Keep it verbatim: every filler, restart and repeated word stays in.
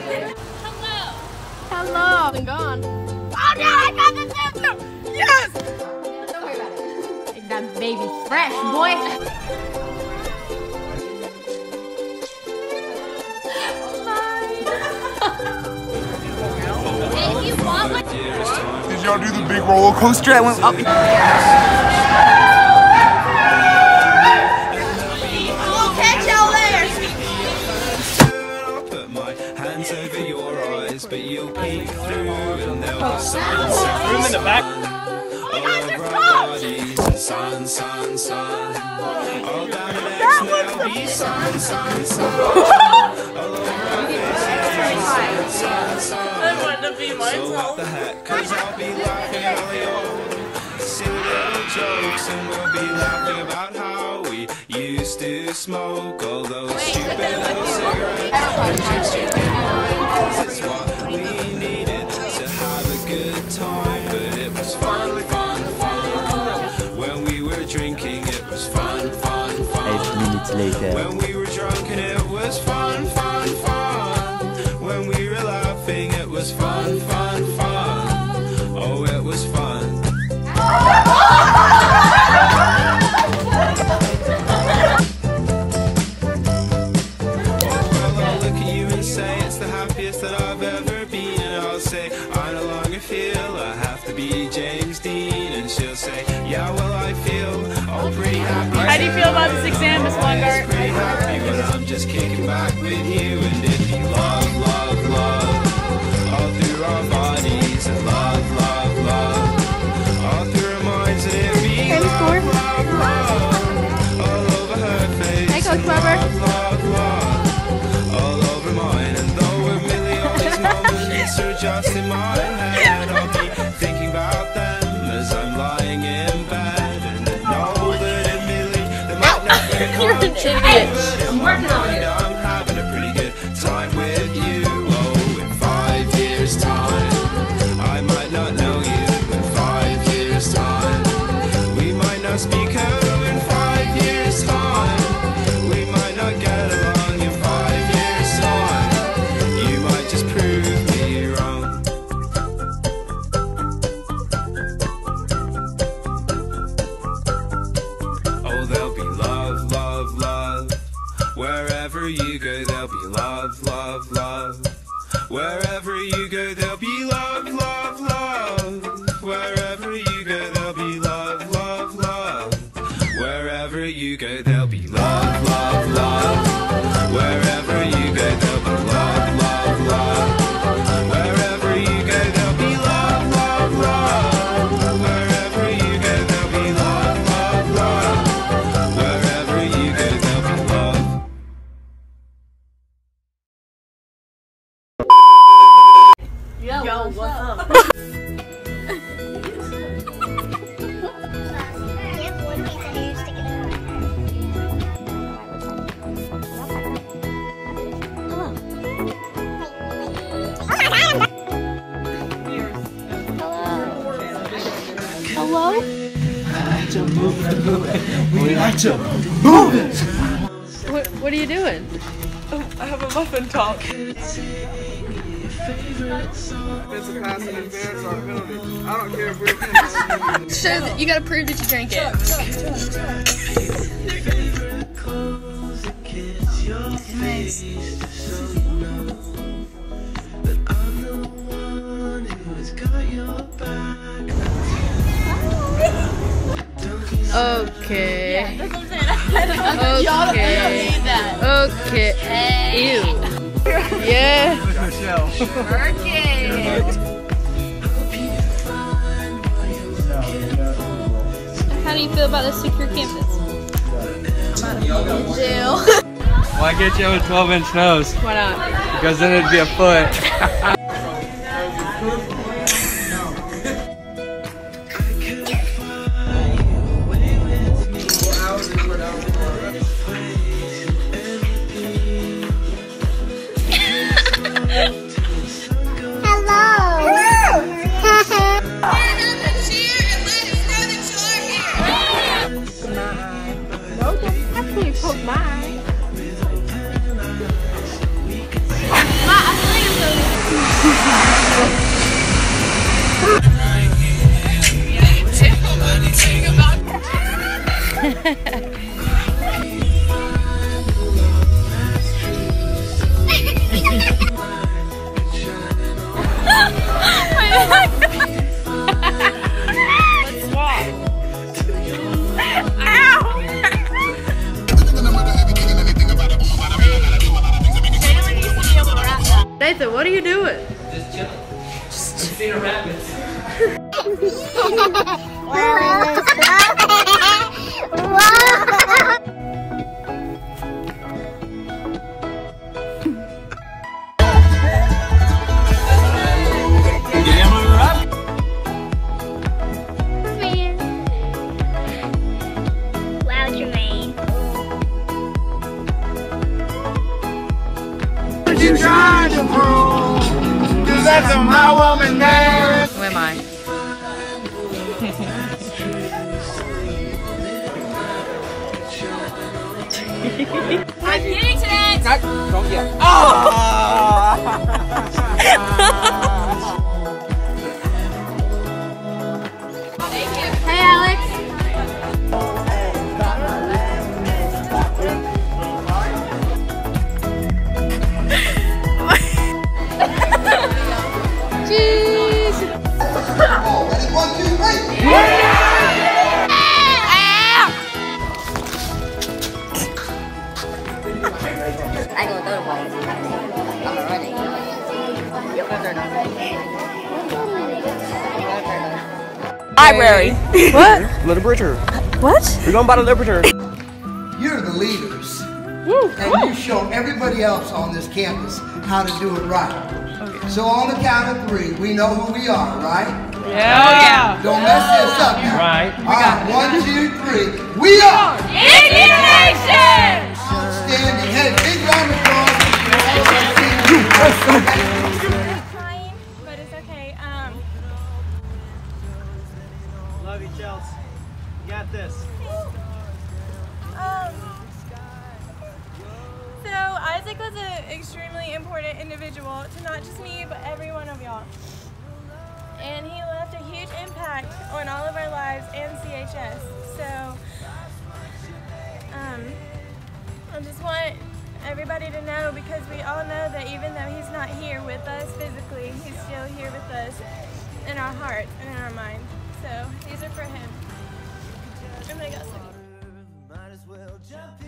Hello. Hello. And gone. Oh no, I got the tissue. Yes. Don't worry about it. Make that baby fresh, boy. Did y'all do the big roller coaster that went up? I'll catch y'all later. I'll put my hands over your eyes, but you'll peek through and there'll be sun, sun, Room in the back. all over our bodies and sun, sun, sun. All down the legs there'll be sun, sun, sun. All over our faces, sun, sun. I want to be So myself. what the heck, 'cause I'll be laughing at all your silly little jokes, and we'll be laughing about how we used to smoke all those stupid little cigarettes. It's what we needed to have a good time, but it was fun, fun, fun. When we were drinking, it was fun, fun, fun. Eight minutes later. When we were drunk and it was fun, fun, fun. When we were laughing, it was fun, fun, fun. Oh, it was fun. Well, I'll look at you and say it's the happiest that I've ever been, and I'll say I no longer feel I have to be James Dean, and she'll say, yeah, well, I feel all pretty happy. How do you feel about this exam, Miss Longart? Pretty happy when I'm just kicking back with you, and if you love, love, love all through our bodies, and love, love, love all through our minds, and it be Hey, Miss love, Gore. love, love all over her face. Hey, Coach and Barber. love, love, love all over mine. And though a million of these moments are just in my head, I'll be thinking about them as I'm lying in bed, and I know that a million they might not be You're an idiot. I'm working on it. I'm having a pretty good time with you. Oh, in five years' time, I might not know you. In five years' time, we might not speak. Oh, in five years' time, we might not get along. In five years' time, you might just prove me wrong. Oh, there'll be love, love, love. Wherever you go, there'll be love, love, love. Wherever you go, there'll be love, love, love. Wherever you go, there'll be love, love, love. Wherever you go, there'll be love, love, love. Wherever you go, there'll be love, love, love. Wherever you go, there'll be love, love, love. Wherever you go, there'll be love, love, love. Wherever you go, there'll be love. Yo, what's up? Hello? We like to move it. What, what are you doing? Oh, I have a muffin top. It's a class in advance or penalty. I don't care if we're Show that you gotta prove that you drank it. Nice. Okay. Yeah, that's what I'm saying. Okay. Okay. Ew. Yeah. How do you feel about this secure campus? Jail. Why get you with twelve inch nose? Why not? Because then it'd be a foot. Poke my eye. I feel like I'm Nathan, what are you doing? Just chilling. Just feeding a rabbit. You trying to prove? Cause that's my woman there. Who am I? I'm getting to that. Don't yell. Ah! Hey, Alex. I go third one. I'm running. You go third one. Library. What? Literature. What? We're going by the literature. You're the leaders, and you show everybody else on this campus how to do it right. Okay. So on the count of three, we know who we are, right? Yeah. Don't mess this up now. Right. All right, one, two, three. We are Indian Nation! outstanding. Hey, big round of applause. Crying, but it's okay. Um, Love you, Chelsea. You got this. um, so Isaac was an extremely important individual to not just me, but every one of y'all. And he left a huge impact on all of our lives and C H S. So, um, I just want everybody to know, because we all know that even though he's not here with us physically, he's still here with us in our hearts and in our minds. So these are for him. I'm gonna go sleep.